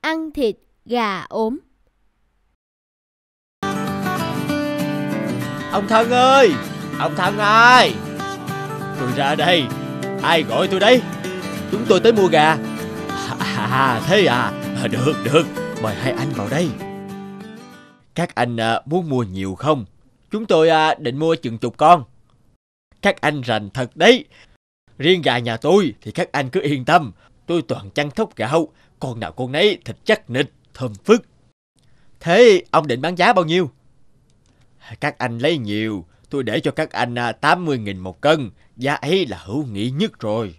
ăn thịt gà ốm. Ông Thân ơi! Ông Thân ơi! Tôi ra đây. Ai gọi tôi đấy? Chúng tôi tới mua gà. Thế à? Được. Mời hai anh vào đây. Các anh muốn mua nhiều không? Chúng tôi định mua chừng chục con. Các anh rành thật đấy. Riêng gà nhà tôi thì các anh cứ yên tâm. Tôi toàn chăn thóc gạo. Con nào con nấy thịt chắc nịch, thơm phức. Thế ông định bán giá bao nhiêu? Các anh lấy nhiều, tôi để cho các anh 80.000 một cân. Giá ấy là hữu nghị nhất rồi.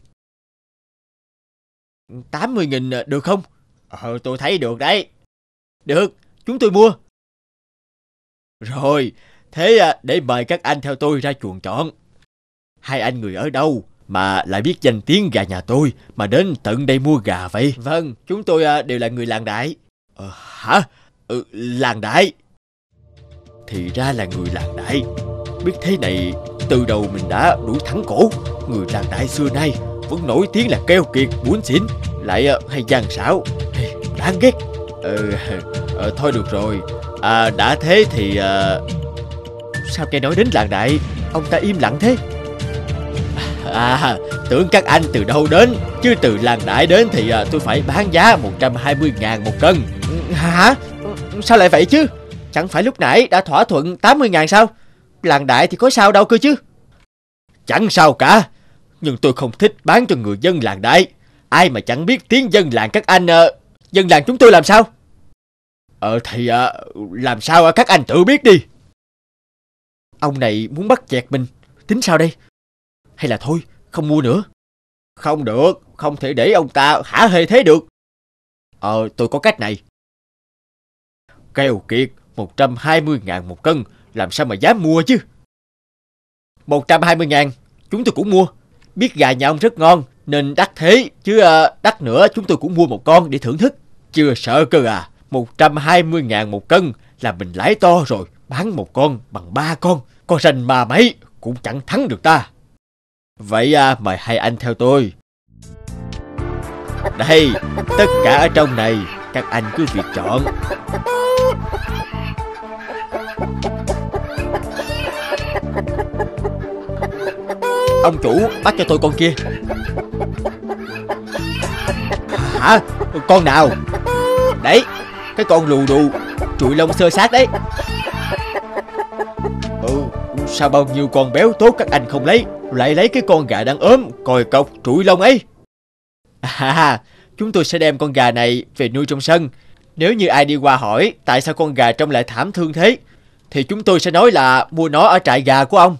80.000 được không? Tôi thấy được đấy. Được, chúng tôi mua. Rồi, thế để mời các anh theo tôi ra chuồng chọn. Hai anh người ở đâu mà lại biết danh tiếng gà nhà tôi mà đến tận đây mua gà vậy? Vâng, chúng tôi đều là người làng Đại. Hả? Làng Đại? Thì ra là người làng Đại. Biết thế này, từ đầu mình đã đuổi thẳng cổ. Người làng Đại xưa nay vẫn nổi tiếng là keo kiệt, bủn xỉn, lại hay gian xảo, đáng ghét. Thôi được rồi. Đã thế thì sao nghe nói đến làng Đại ông ta im lặng thế? Tưởng các anh từ đâu đến, chứ từ làng Đại đến thì tôi phải bán giá 120.000 một cân. Hả? Sao lại vậy chứ? Chẳng phải lúc nãy đã thỏa thuận 80.000 sao? Làng Đại thì có sao đâu cơ chứ. Chẳng sao cả. Nhưng tôi không thích bán cho người dân làng Đại. Ai mà chẳng biết tiếng dân làng các anh. Dân làng chúng tôi làm sao? Thì làm sao các anh tự biết đi. Ông này muốn bắt chẹt mình. Tính sao đây? Hay là thôi, không mua nữa? Không được, không thể để ông ta hả hê thế được. Tôi có cách này. Keo kiệt, 120.000 một cân, làm sao mà dám mua chứ? 120.000, chúng tôi cũng mua. Biết gà nhà ông rất ngon nên đắt thế, chứ đắt nữa chúng tôi cũng mua một con để thưởng thức. Chưa sợ cơ à? 120.000 một cân là mình lãi to rồi. Bán một con bằng 3 con rành mà mấy cũng chẳng thắng được ta. Vậy mời hai anh theo tôi. Đây, tất cả ở trong này, các anh cứ việc chọn. Ông chủ bắt cho tôi con kia. Hả? Con nào? Đấy, cái con lù đù, trụi lông xơ xác đấy. Sao bao nhiêu con béo tốt các anh không lấy, lại lấy cái con gà đang ốm, còi cọc, trụi lông ấy? Chúng tôi sẽ đem con gà này về nuôi trong sân. Nếu như ai đi qua hỏi tại sao con gà trông lại thảm thương thế, thì chúng tôi sẽ nói là mua nó ở trại gà của ông.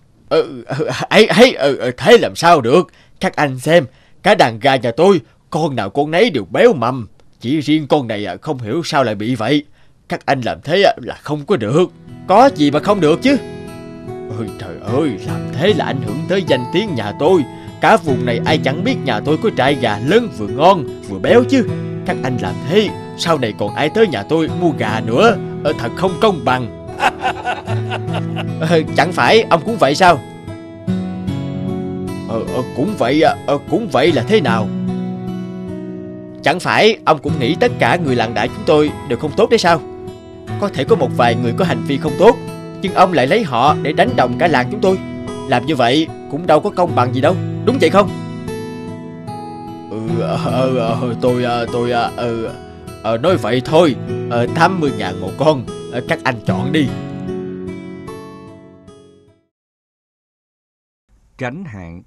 Thế làm sao được? Các anh xem, cả đàn gà nhà tôi, con nào con nấy đều béo mầm. Chỉ riêng con này không hiểu sao lại bị vậy. Các anh làm thế là không có được. Có gì mà không được chứ? Trời ơi, làm thế là ảnh hưởng tới danh tiếng nhà tôi. Cả vùng này ai chẳng biết nhà tôi có trại gà lớn vừa ngon vừa béo chứ. Các anh làm thế, sau này còn ai tới nhà tôi mua gà nữa. Thật không công bằng. Chẳng phải ông cũng vậy sao? Cũng vậy là thế nào? Chẳng phải ông cũng nghĩ tất cả người làng Đại chúng tôi đều không tốt đấy sao? Có thể có một vài người có hành vi không tốt, nhưng ông lại lấy họ để đánh đồng cả làng chúng tôi. Làm như vậy cũng đâu có công bằng gì đâu, đúng vậy không? Tôi nói vậy thôi. 80.000 một con, các anh chọn đi. Gánh hạn.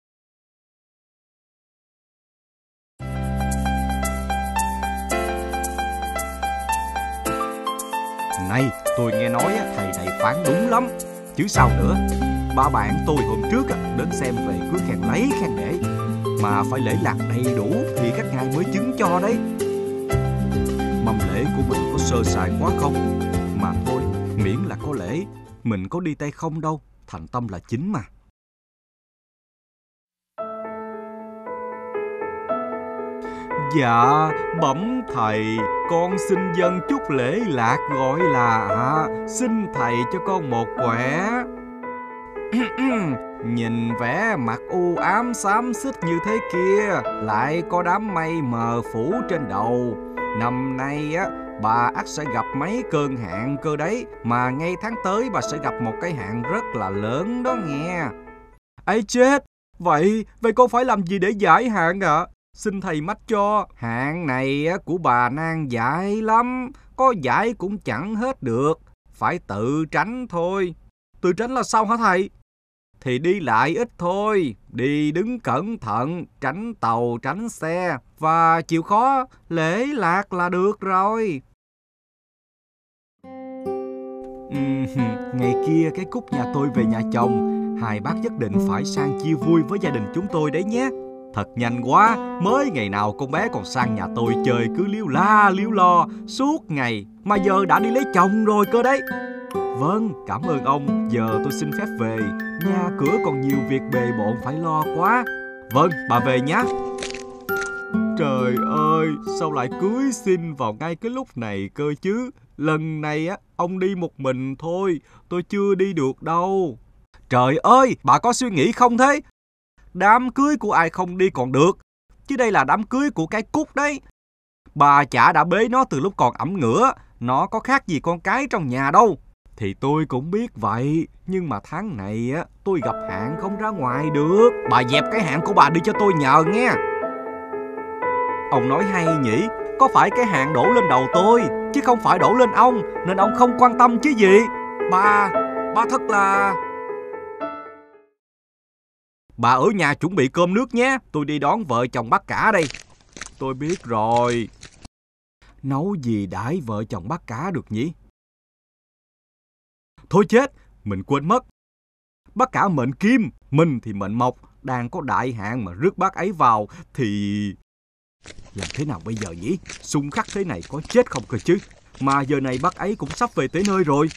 Này, tôi nghe nói thầy này phán đúng lắm. Chứ sao nữa. Ba bạn tôi hôm trước đến xem về cứ khen lấy khen để. Mà phải lễ lạc đầy đủ thì các ngài mới chứng cho đấy. Mâm lễ của mình có sơ sài quá không? Mà thôi, miễn là có lễ, mình có đi tay không đâu. Thành tâm là chính mà. Dạ, bẩm thầy, con xin dâng chút lễ lạc gọi là xin thầy cho con một quẻ. Nhìn vẻ mặt u ám xám xít như thế kia, lại có đám mây mờ phủ trên đầu, Năm nay á, bà ắt sẽ gặp mấy cơn hạn cơ đấy. Mà ngay tháng tới bà sẽ gặp một cái hạn rất là lớn đó nghe. Ấy chết, vậy con phải làm gì để giải hạn ạ? Xin thầy mách cho. Hạn này của bà nan giải lắm, có giải cũng chẳng hết được, phải tự tránh thôi. Tự tránh là sao hả thầy? Thì đi lại ít thôi, đi đứng cẩn thận, tránh tàu tránh xe, và chịu khó lễ lạc là được rồi. Ngày kia cái Cúc nhà tôi về nhà chồng, hai bác nhất định phải sang chia vui với gia đình chúng tôi đấy nhé. Thật nhanh quá, mới ngày nào con bé còn sang nhà tôi chơi cứ líu la líu lo suốt ngày, mà giờ đã đi lấy chồng rồi cơ đấy. Vâng, cảm ơn ông, giờ tôi xin phép về, nhà cửa còn nhiều việc bề bộn phải lo quá. Vâng, bà về nhé. Trời ơi, sao lại cưới xin vào ngay cái lúc này cơ chứ? Lần này á, ông đi một mình thôi, tôi chưa đi được đâu. Trời ơi, bà có suy nghĩ không thế? Đám cưới của ai không đi còn được, chứ đây là đám cưới của cái Cúc đấy. Bà chả đã bế nó từ lúc còn ẵm ngửa, nó có khác gì con cái trong nhà đâu. Thì tôi cũng biết vậy, nhưng mà tháng này á, tôi gặp hạn không ra ngoài được. Bà dẹp cái hạn của bà đi cho tôi nhờ nghe. Ông nói hay nhỉ, có phải cái hạn đổ lên đầu tôi, chứ không phải đổ lên ông, nên ông không quan tâm chứ gì. Bà thật là... Bà ở nhà chuẩn bị cơm nước nhé, tôi đi đón vợ chồng bác cả đây. Tôi biết rồi. Nấu gì đãi vợ chồng bác cả được nhỉ? Thôi chết, mình quên mất. Bác cả mệnh kim, mình thì mệnh mộc, đang có đại hạn mà rước bác ấy vào thì... Làm thế nào bây giờ nhỉ? Xung khắc thế này có chết không cơ chứ? Mà giờ này bác ấy cũng sắp về tới nơi rồi.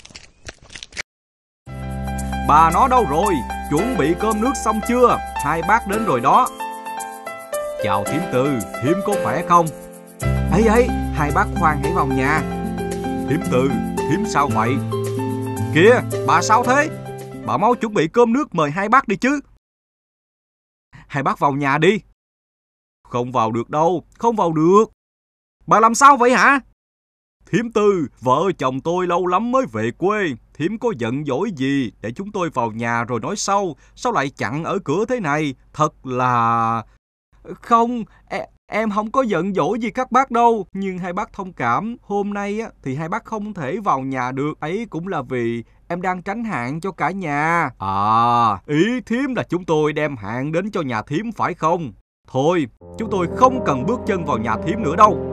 Bà nó đâu rồi? Chuẩn bị cơm nước xong chưa? Hai bác đến rồi đó. Chào thím Tư, thím có khỏe không? Ấy, hai bác khoan hãy vào nhà. Thím Tư, thím sao vậy? Kìa, bà sao thế? Bà mau chuẩn bị cơm nước mời hai bác đi chứ. Hai bác vào nhà đi. Không vào được đâu, không vào được. Bà làm sao vậy hả? Thím Tư, vợ chồng tôi lâu lắm mới về quê. Thím có giận dỗi gì để chúng tôi vào nhà rồi nói sau? Sao lại chặn ở cửa thế này? Thật là... Không, em không có giận dỗi gì các bác đâu. Nhưng hai bác thông cảm, hôm nay á, thì hai bác không thể vào nhà được. Ấy cũng là vì em đang tránh hạn cho cả nhà. À, ý thím là chúng tôi đem hạn đến cho nhà thím phải không? Thôi, chúng tôi không cần bước chân vào nhà thím nữa đâu.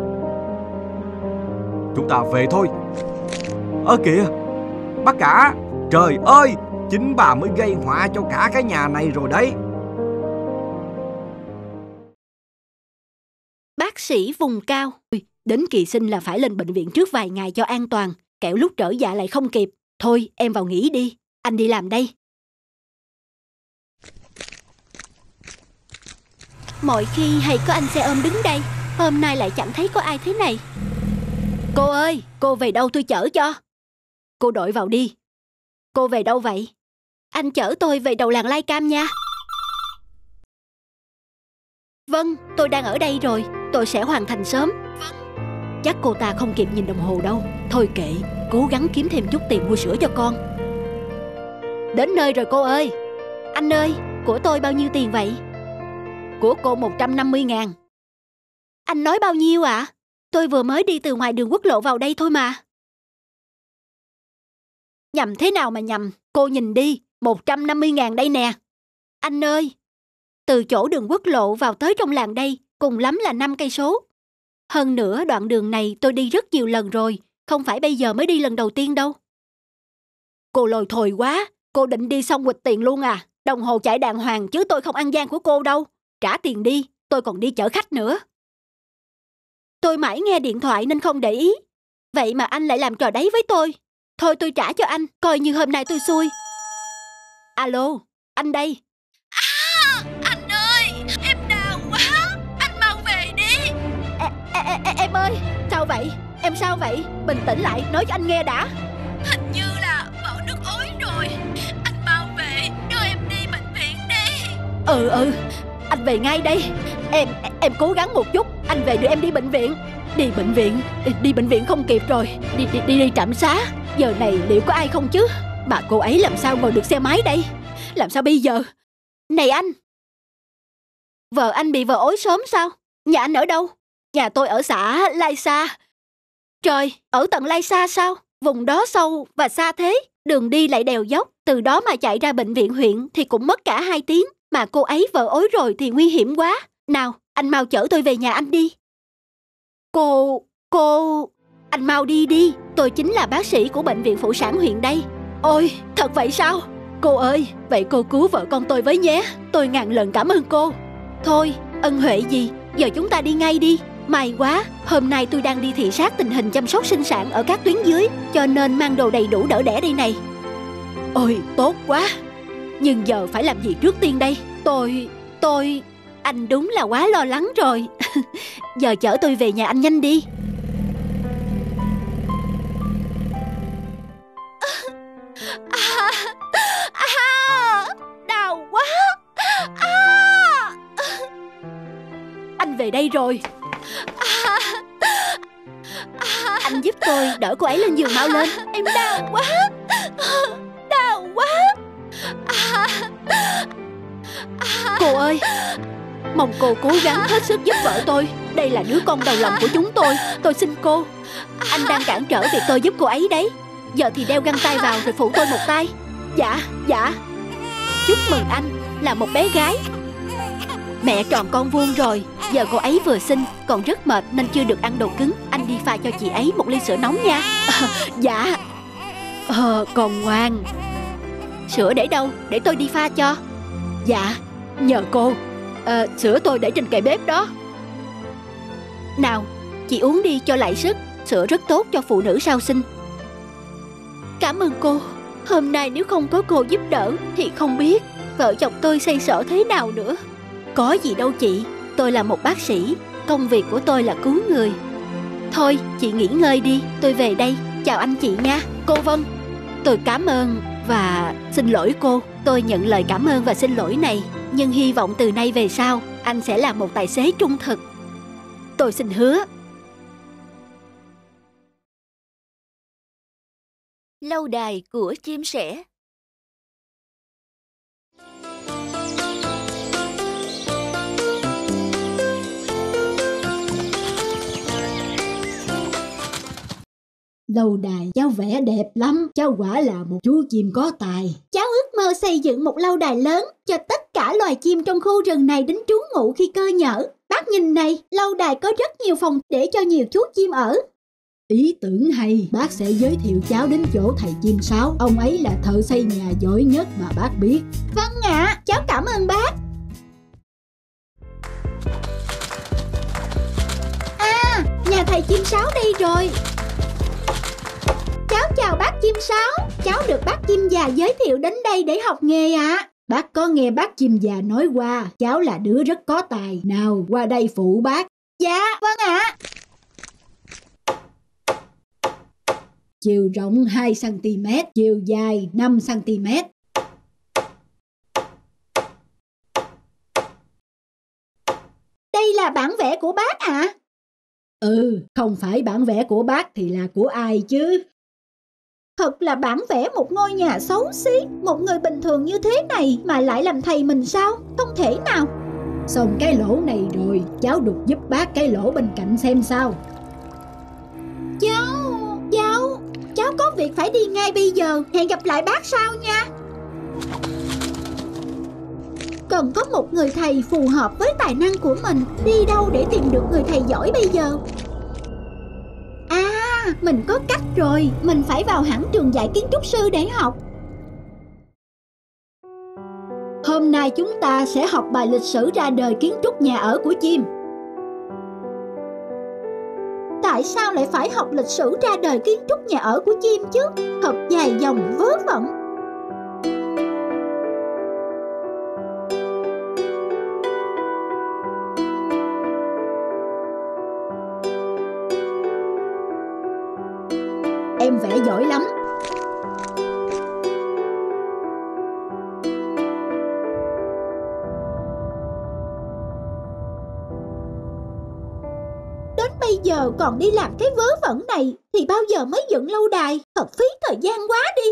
Chúng ta về thôi. Kìa, bác cả, trời ơi, chính bà mới gây họa cho cả cái nhà này rồi đấy. Bác sĩ vùng cao. Đến kỳ sinh là phải lên bệnh viện trước vài ngày cho an toàn, kẻo lúc trở dạ lại không kịp. Thôi, em vào nghỉ đi, anh đi làm đây. Mọi khi hay có anh xe ôm đứng đây, hôm nay lại chẳng thấy có ai thế này. Cô ơi, cô về đâu tôi chở cho. Cô đội vào đi. Cô về đâu vậy? Anh chở tôi về đầu làng Lai Cam nha. Vâng, tôi đang ở đây rồi, tôi sẽ hoàn thành sớm. Vâng. Chắc cô ta không kịp nhìn đồng hồ đâu. Thôi kệ, cố gắng kiếm thêm chút tiền mua sữa cho con. Đến nơi rồi cô ơi. Anh ơi, của tôi bao nhiêu tiền vậy? Của cô 150.000. Anh nói bao nhiêu ạ? Tôi vừa mới đi từ ngoài đường quốc lộ vào đây thôi mà. Nhầm thế nào mà nhầm? Cô nhìn đi, 150.000 đây nè. Anh ơi, từ chỗ đường quốc lộ vào tới trong làng đây, cùng lắm là 5 cây số. Hơn nữa đoạn đường này tôi đi rất nhiều lần rồi, không phải bây giờ mới đi lần đầu tiên đâu. Cô lồi thồi quá, cô định đi xong quỵt tiền luôn à? Đồng hồ chạy đàng hoàng chứ tôi không ăn gian của cô đâu. Trả tiền đi, tôi còn đi chở khách nữa. Tôi mãi nghe điện thoại nên không để ý. Vậy mà anh lại làm trò đấy với tôi. Thôi tôi trả cho anh, coi như hôm nay tôi xui. Alo, anh đây. Anh ơi, em đau quá. Anh mau về đi. Em ơi, sao vậy? Em sao vậy? Bình tĩnh lại, nói cho anh nghe đã. Hình như là vỡ nước ối rồi. Anh mau về, đưa em đi bệnh viện đi. Anh về ngay đây. Em cố gắng một chút. Anh về đưa em đi bệnh viện. Đi bệnh viện? Đi bệnh viện không kịp rồi. Đi trạm xá. Giờ này liệu có ai không chứ? Bà cô ấy làm sao ngồi được xe máy đây? Làm sao bây giờ? Này anh, vợ anh bị vợ ối sớm sao? Nhà anh ở đâu? Nhà tôi ở xã Lai Sa. Trời, ở tận Lai Sa sao? Vùng đó sâu và xa thế. Đường đi lại đèo dốc. Từ đó mà chạy ra bệnh viện huyện thì cũng mất cả 2 tiếng. Mà cô ấy vợ ối rồi thì nguy hiểm quá. Nào, anh mau chở tôi về nhà anh đi. Cô... Anh mau đi đi. Tôi chính là bác sĩ của bệnh viện phụ sản huyện đây. Ôi, thật vậy sao? Cô ơi, vậy cô cứu vợ con tôi với nhé. Tôi ngàn lần cảm ơn cô. Thôi, ân huệ gì, giờ chúng ta đi ngay đi. May quá, hôm nay tôi đang đi thị sát tình hình chăm sóc sinh sản ở các tuyến dưới, cho nên mang đồ đầy đủ đỡ đẻ đây này. Ôi, tốt quá. Nhưng giờ phải làm gì trước tiên đây? Tôi... Anh đúng là quá lo lắng rồi. Giờ chở tôi về nhà anh nhanh đi. Đau quá. Anh về đây rồi. Anh giúp tôi đỡ cô ấy lên giường mau lên. Em đau quá. Đau quá. Cô ơi, mong cô cố gắng hết sức giúp vợ tôi. Đây là đứa con đầu lòng của chúng tôi. Tôi xin cô. Anh đang cản trở việc tôi giúp cô ấy đấy. Giờ thì đeo găng tay vào rồi phụ tôi một tay. Dạ. Chúc mừng anh là một bé gái. Mẹ tròn con vuông rồi. Giờ cô ấy vừa sinh còn rất mệt nên chưa được ăn đồ cứng. Anh đi pha cho chị ấy một ly sữa nóng nha. Dạ. Con ngoan. Sữa để đâu? Để tôi đi pha cho. Dạ, nhờ cô. Sữa tôi để trên kệ bếp đó. Nào, chị uống đi cho lại sức. Sữa rất tốt cho phụ nữ sau sinh. Cảm ơn cô. Hôm nay nếu không có cô giúp đỡ thì không biết vợ chồng tôi xoay sở thế nào nữa. Có gì đâu chị. Tôi là một bác sĩ. Công việc của tôi là cứu người. Thôi, chị nghỉ ngơi đi. Tôi về đây. Chào anh chị nha. Cô Vân. Tôi cảm ơn và xin lỗi cô. Tôi nhận lời cảm ơn và xin lỗi này. Nhưng hy vọng từ nay về sau anh sẽ là một tài xế trung thực. Tôi xin hứa. Lâu đài của chim sẻ. Lâu đài, cháu vẽ đẹp lắm. Cháu quả là một chú chim có tài. Cháu ước mơ xây dựng một lâu đài lớn cho tất cả loài chim trong khu rừng này đến trú ngụ khi cơ nhở. Bác nhìn này, lâu đài có rất nhiều phòng để cho nhiều chú chim ở. Ý tưởng hay. Bác sẽ giới thiệu cháu đến chỗ thầy chim sáo. Ông ấy là thợ xây nhà giỏi nhất mà bác biết. Vâng ạ, cháu cảm ơn bác. À, nhà thầy chim sáo đây rồi. Cháu chào bác chim sáo. Cháu được bác chim già giới thiệu đến đây để học nghề ạ. Bác có nghe bác chim già nói qua cháu là đứa rất có tài. Nào, qua đây phụ bác. Dạ, vâng ạ. Chiều rộng 2cm, chiều dài 5cm. Đây là bản vẽ của bác ạ? Không phải bản vẽ của bác thì là của ai chứ? Thật là bản vẽ một ngôi nhà xấu xí. Một người bình thường như thế này mà lại làm thầy mình sao? Không thể nào. Xong cái lỗ này rồi, cháu đục giúp bác cái lỗ bên cạnh xem sao. Cháu có việc phải đi ngay bây giờ. Hẹn gặp lại bác sau nha. Cần có một người thầy phù hợp với tài năng của mình. Đi đâu để tìm được người thầy giỏi bây giờ? À, mình có cách rồi. Mình phải vào hẳn trường dạy kiến trúc sư để học. Hôm nay chúng ta sẽ học bài lịch sử ra đời kiến trúc nhà ở của chim. Tại sao lại phải học lịch sử ra đời kiến trúc nhà ở của chim chứ? Thật dài dòng vớ vẩn. Em vẽ giỏi lắm. bây giờ còn đi làm cái vớ vẩn này thì bao giờ mới dựng lâu đài? Thật phí thời gian quá đi.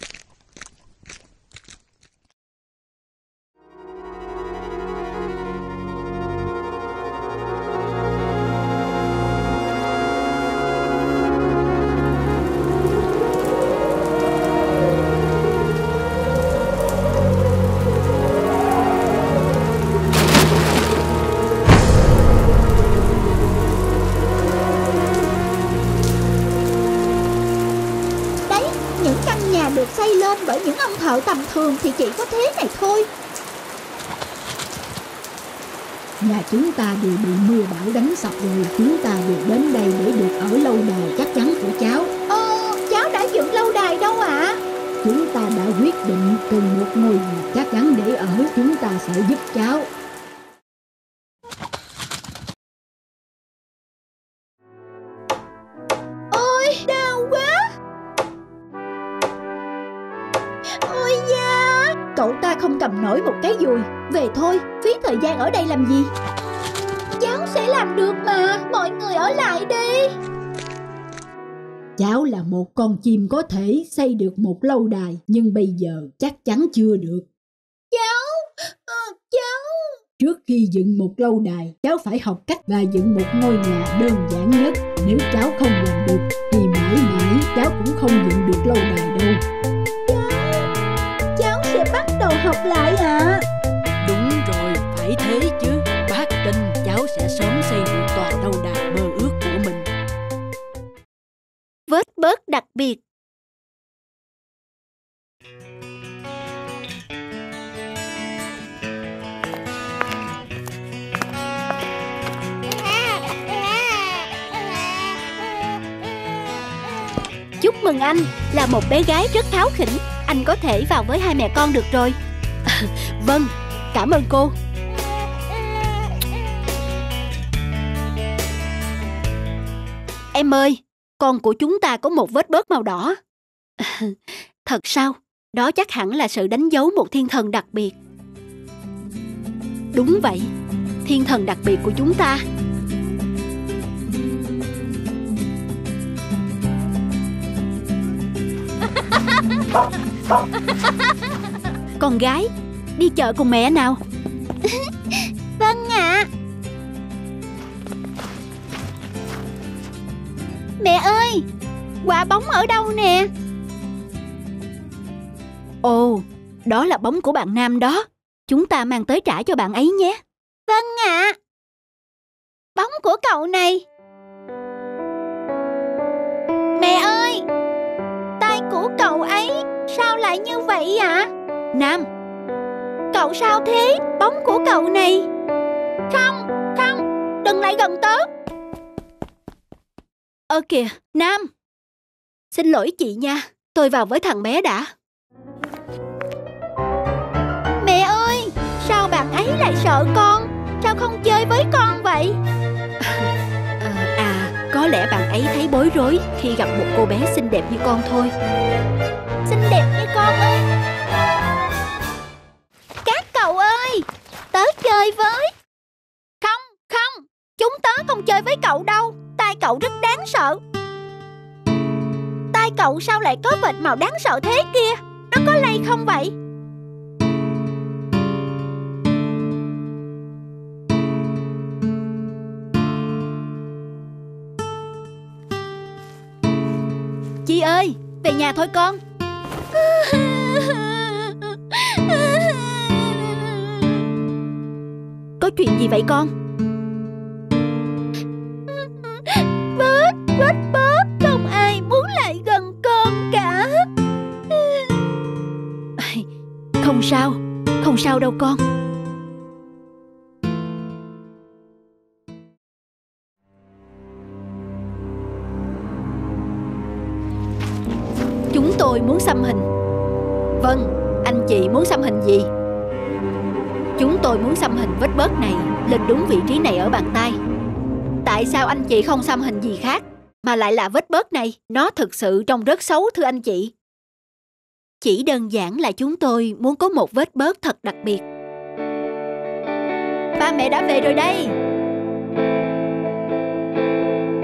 Được xây lên bởi những ông thợ tầm thường thì chỉ có thế này thôi. Nhà chúng ta đều bị mưa bão đánh sập rồi. Chúng ta được đến đây để được ở lâu đài chắc chắn của cháu. Cháu đã dựng lâu đài đâu ạ? Chúng ta đã quyết định cần một ngôi nhà chắc chắn để ở. Chúng ta sẽ giúp cháu. Ôi, đau quá. Ôi da. Cậu ta không cầm nổi một cái dùi. Về thôi, phí thời gian ở đây làm gì? Cháu sẽ làm được mà. Mọi người ở lại đi. Cháu là một con chim có thể xây được một lâu đài, nhưng bây giờ chắc chắn chưa được. Cháu. Trước khi dựng một lâu đài, cháu phải học cách và dựng một ngôi nhà đơn giản nhất. Nếu cháu không làm được thì mãi mãi cháu cũng không dựng được lâu đài đâu. Cháu sẽ bắt đầu học lại ạ. Đúng rồi, phải thế chứ. Bác tin cháu sẽ sớm xây được tòa lâu đài mơ ước của mình. Vết bớt đặc biệt. Chúc mừng anh, là một bé gái rất kháu khỉnh. Anh có thể vào với hai mẹ con được rồi. Vâng, cảm ơn cô. Em ơi, con của chúng ta có một vết bớt màu đỏ. Thật sao? Đó chắc hẳn là sự đánh dấu một thiên thần đặc biệt. Đúng vậy, thiên thần đặc biệt của chúng ta. Con gái, đi chợ cùng mẹ nào. Vâng ạ. Mẹ ơi, quả bóng ở đâu nè? Ồ, đó là bóng của bạn Nam đó. Chúng ta mang tới trả cho bạn ấy nhé. Vâng ạ. Bóng của cậu này. Mẹ ơi, tay của cậu ấy sao lại như vậy ạ? Nam, cậu sao thế? Bóng của cậu này. Không, đừng lại gần tớ. Ơ kìa, Nam. Xin lỗi chị nha, tôi vào với thằng bé đã. Mẹ ơi, sao bạn ấy lại sợ con? Sao không chơi với con vậy? Có lẽ bạn ấy thấy bối rối khi gặp một cô bé xinh đẹp như con thôi. Xinh đẹp như con ơi. Các cậu ơi, tớ chơi với. Không, chúng tớ không chơi với cậu đâu. Tai cậu rất đáng sợ. Tai cậu sao lại có vệt màu đáng sợ thế kia? Nó có lây không vậy? Chi ơi, về nhà thôi con. Có chuyện gì vậy con? Vết bớt, không ai muốn lại gần con cả. Không sao đâu con. Chúng tôi muốn xăm hình. Vâng, anh chị muốn xăm hình gì? Chúng tôi muốn xăm hình vết bớt này lên đúng vị trí này ở bàn tay. Tại sao anh chị không xăm hình gì khác mà lại là vết bớt này? Nó thực sự trông rất xấu thưa anh chị. Chỉ đơn giản là chúng tôi muốn có một vết bớt thật đặc biệt. Ba mẹ đã về rồi đây.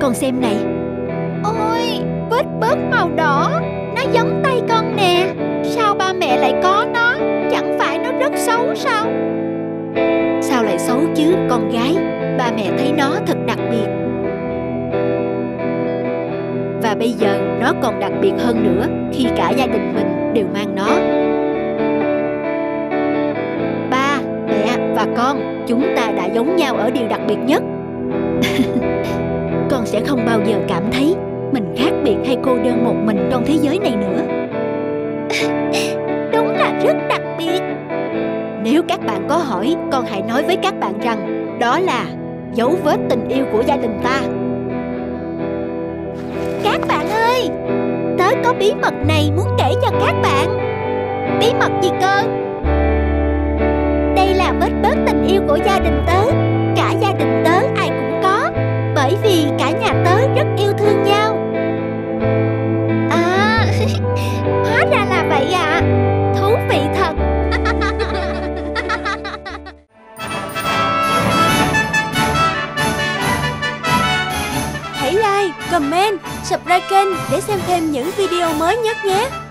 con xem này. Ôi, vết bớt màu đỏ, nó giống tay con nè. Sao ba mẹ lại có nó? Chẳng phải nó rất xấu sao? Sao lại xấu chứ con gái? Ba mẹ thấy nó thật đặc biệt. Và bây giờ nó còn đặc biệt hơn nữa khi cả gia đình mình đều mang nó. Ba, mẹ và con, chúng ta đã giống nhau ở điều đặc biệt nhất. Con sẽ không bao giờ cảm thấy mình khác biệt hay cô đơn một mình trong thế giới này nữa. Đúng là rất đặc biệt. Nếu các bạn có hỏi, con hãy nói với các bạn rằng đó là dấu vết tình yêu của gia đình ta. Các bạn ơi, tớ có bí mật này muốn kể cho các bạn. Bí mật gì cơ? Đây là vết bớt tình yêu của gia đình tớ. Cả gia đình tớ ai cũng có, bởi vì cả nhà tớ rất yêu thương nhau. À, hóa ra là vậy ạ. Thú vị thật. Hãy like, comment, subscribe kênh để xem thêm những video mới nhất nhé.